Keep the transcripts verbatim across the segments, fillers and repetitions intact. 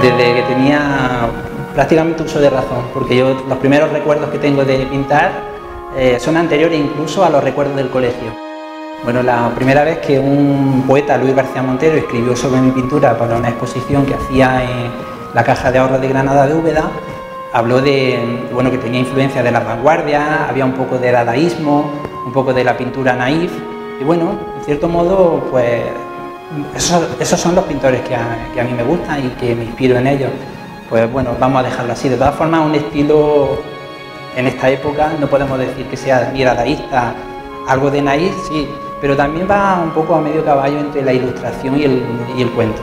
Desde que tenía prácticamente uso de razón, porque yo los primeros recuerdos que tengo de pintar eh, son anteriores incluso a los recuerdos del colegio. Bueno, la primera vez que un poeta, Luis García Montero, escribió sobre mi pintura para una exposición que hacía en la Caja de Ahorros de Granada de Úbeda, habló de bueno, que tenía influencia de la vanguardia, había un poco de dadaísmo, un poco de la pintura naif, y bueno, en cierto modo, pues esos, esos son los pintores que a, que a mí me gustan y que me inspiro en ellos. Pues bueno, vamos a dejarlo así. De todas formas, un estilo en esta época no podemos decir que sea ni dadaísta, algo de naif, sí, pero también va un poco a medio caballo entre la ilustración y el, y el cuento.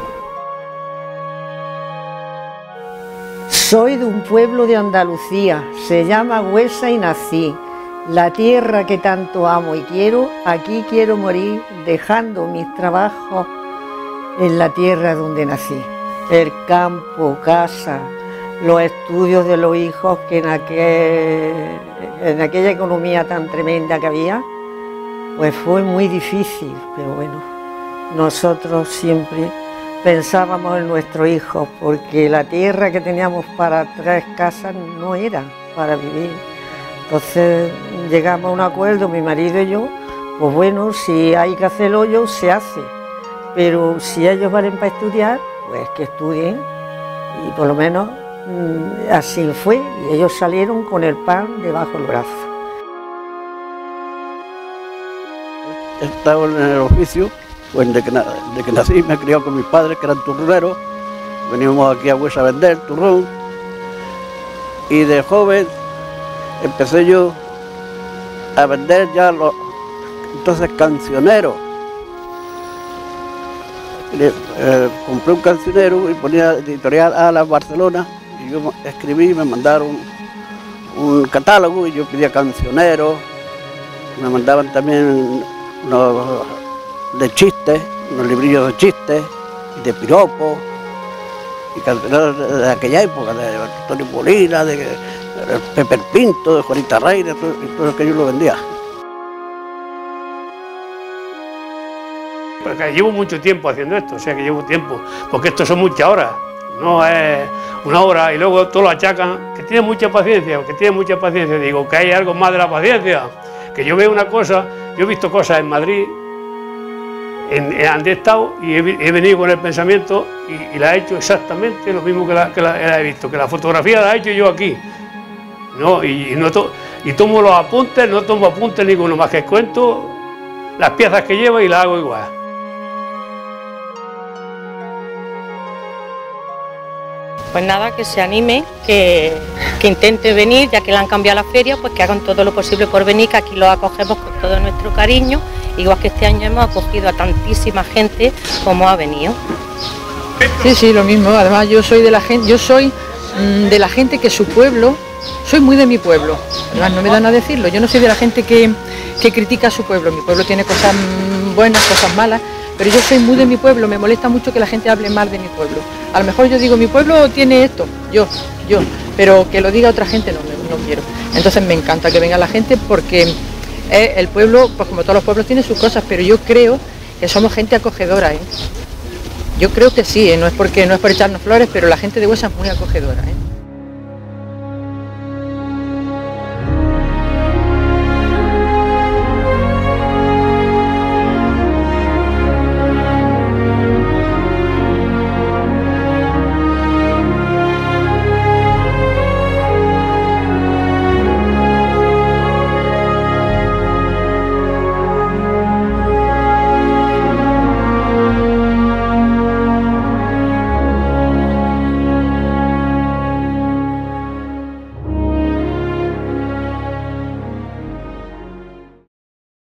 Soy de un pueblo de Andalucía, se llama Huesa y nací. La tierra que tanto amo y quiero, aquí quiero morir, dejando mis trabajos en la tierra donde nací. El campo, casa, los estudios de los hijos que en, aquel, en aquella economía tan tremenda que había, pues fue muy difícil, pero bueno, nosotros siempre pensábamos en nuestros hijos, porque la tierra que teníamos para tres casas no era para vivir. Entonces llegamos a un acuerdo, mi marido y yo, pues bueno, si hay que hacer el hoyo, se hace, pero si ellos valen para estudiar, pues que estudien, y por lo menos mmm, así fue, y ellos salieron con el pan debajo del brazo. He estado en el oficio, pues de que, de que nací me he criado con mis padres, que eran turroneros, venimos aquí a Huesa a vender turrón, y de joven empecé yo a vender ya los entonces cancioneros. Le, eh, compré un cancionero y ponía editorial a la Barcelona, y yo escribí, me mandaron un catálogo y yo pedía cancioneros, me mandaban también unos de chistes, unos librillos de chistes, de piropos, y cancioneros de, de aquella época, de Antonio Molina, de, de Pepe Pinto, de Juanita Rey, de todo, y todo lo que yo lo vendía. Porque llevo mucho tiempo haciendo esto, o sea que llevo tiempo, porque esto son muchas horas, no es una hora y luego todo lo achacan, que tiene mucha paciencia, que tiene mucha paciencia, digo, que hay algo más de la paciencia, que yo veo una cosa, yo he visto cosas en Madrid, en, en donde he estado y he, he venido con el pensamiento y, y la he hecho exactamente lo mismo que la, que la, la he visto, que la fotografía la he hecho yo aquí, ¿no? Y, y, no to, y tomo los apuntes, no tomo apuntes ninguno más que cuento las piezas que lleva y las hago igual. Pues nada, que se anime, que, que intente venir, ya que le han cambiado la feria, pues que hagan todo lo posible por venir, que aquí los acogemos con todo nuestro cariño, igual que este año hemos acogido a tantísima gente como ha venido. Sí, sí, lo mismo. Además yo soy de la gente, yo soy mmm, de la gente que su pueblo, soy muy de mi pueblo. Además no me dan a decirlo. Yo no soy de la gente que, que critica a su pueblo. Mi pueblo tiene cosas buenas, cosas malas, pero yo soy muy de mi pueblo. Me molesta mucho que la gente hable mal de mi pueblo. A lo mejor yo digo, mi pueblo tiene esto, yo, yo, pero que lo diga otra gente no, no quiero. Entonces me encanta que venga la gente porque eh, el pueblo, pues como todos los pueblos, tiene sus cosas, pero yo creo que somos gente acogedora, ¿eh? Yo creo que sí, ¿eh? No es porque no es por echarnos flores, pero la gente de Huesa es muy acogedora, ¿eh?